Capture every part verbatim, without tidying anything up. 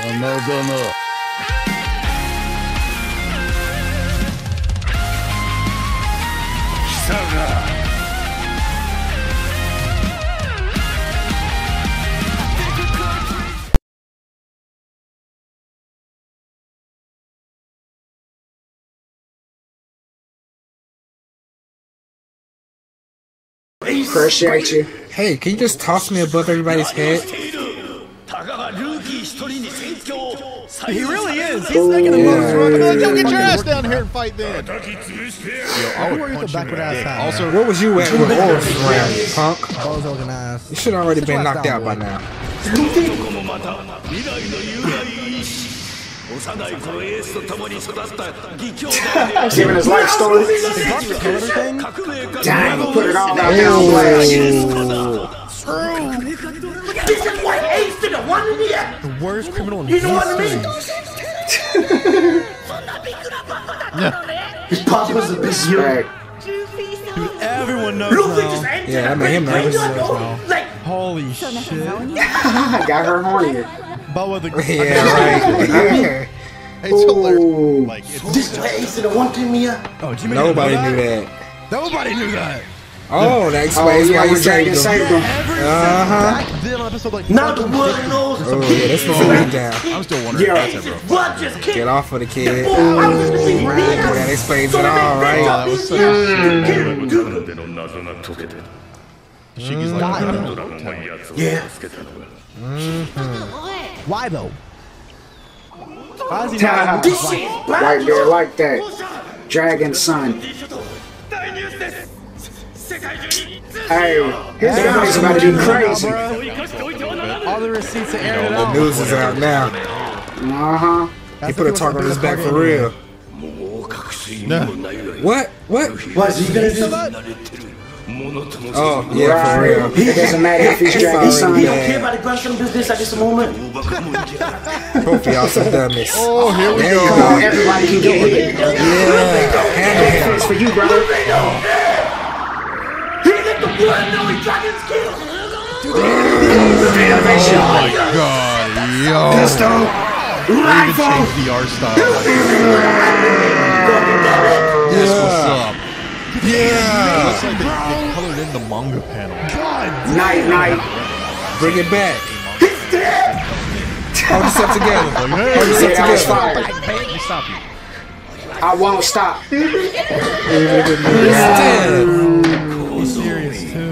Appreciate you. Hey, can you just toss me above everybody's head? He really is. He's making the most run. Yo, get your ass down here and fight then. Yo, I'll worry the backward ass hat. Also, where was you at with Oris around, punk? Balls organized. You should have already been knocked out by now. Giving his life story. Dang, he put it all out there on blast. The worst criminal in history. His papa's a bitch. Dude, everyone knows now. Yeah, that made him nervous. Holy shit. Got her horny. Boa the Yeah, right. It's hilarious. Like, it's This ace in the one team, Mia. oh, did you Nobody know knew that. Nobody knew that. Oh, that Oh, explains yeah, why you when Dragon saved saved him. him. Uh-huh. Back then, episode like Now the world knows. Oh, yeah, that's the beat down. I'm still wondering Yeah. if that's ever a fucking Get off of the kid. Oh, That explains it all, right? Oh, that was such a Shige's like, Yeah. why though? Why is he Tell not him. White bear like that. Dragon son. Hey, his family's about to be crazy. all the receipts are aired The out? news is out now. Uh-huh. He put a target on his back for real. What? What? What's he gonna do? Oh, yeah, for real. It doesn't matter if he's Dragon son. He don't care about the grandson business at this moment. Both of y'all some dummies. Oh, here we There you go. go. Everybody can get hit. Yeah. Handle him. It's for you, brother. He let the world know he's Dragon's killed. Oh my god, yo. Pistol. They even Rifle. changed the art style. This what's up. Yeah. Looks like they, they colored in the manga panel. God. Night, night. Bring it back. Hold yourself together. Hold Yeah, yourself that was together. fire. Let me stop you. I won't stop. Damn. He's serious too.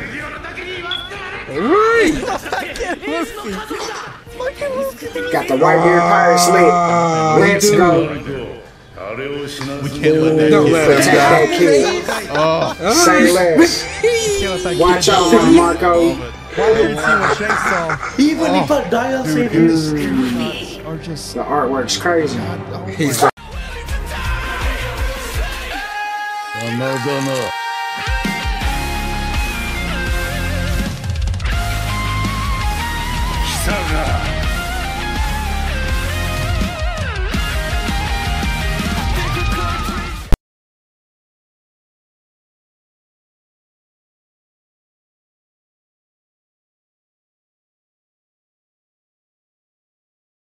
Right. Got the white beard pirate slick. Let's go. We can't let that Don't kid let Protect him that kid. Oh, Say less. can't let that Watch kid out for him, Marco. Why didn't see what Shanks saw? Even if I die, I'll save you. Or just The artwork's crazy. He's